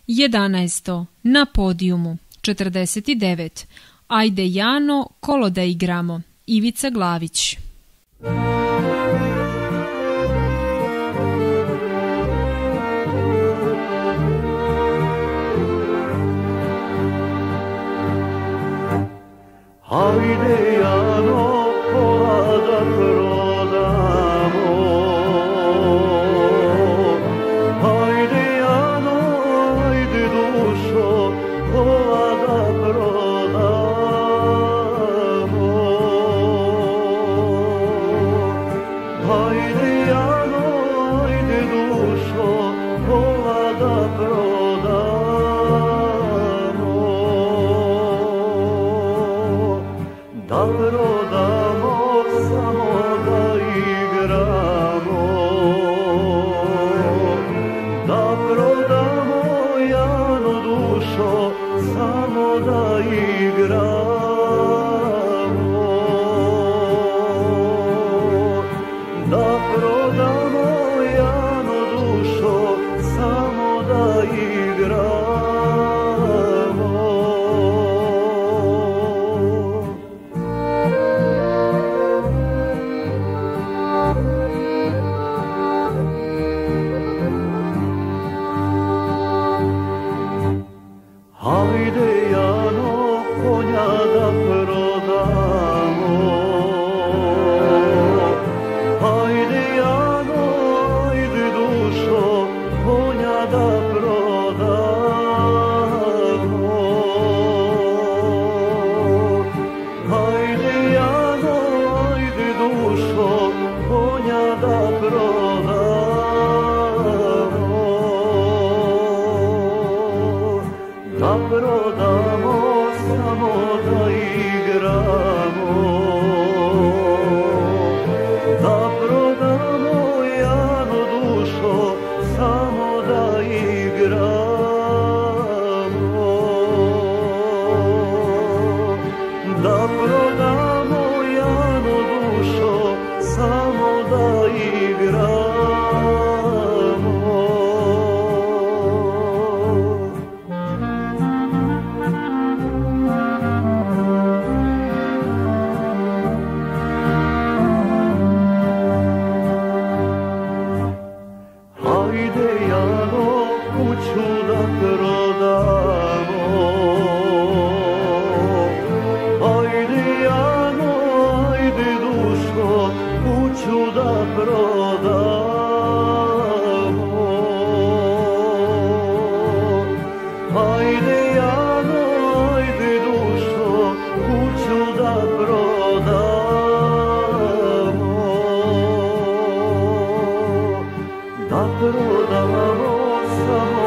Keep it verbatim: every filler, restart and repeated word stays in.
Jedanaesto. Na podijumu. četrdeset devet. Ajde Jano, kolo da igramo. Ivica Glavić. Ajde Jano, kola da prodamo. Ajde Jano, ajde dušo, kola da prodamo. Ajde Jano, ajde dušo, kola da prodamo. Da prodamo, samo da igramo. Da prodamo, Jano dušo, samo da igramo. Da prodamo, Jano dušo, samo da igramo. Ajde Jano, konja da prodamo. Ajde Jano, ajde dušo, konja da prodamo. Ajde Jano, ajde dušo, konja da prodamo. Da prodamo, samo da igramo. Da prodamo, Jano dušo, samo da igramo. Da prodamo, Jano dušo, samo da igramo. Ajde Jano, kuću da prodamo. Ajde Jano, ajde dušo, kuću da prodamo. Ajde Jano, ajde dušo, kuću da prodamo. Da prodamo, samo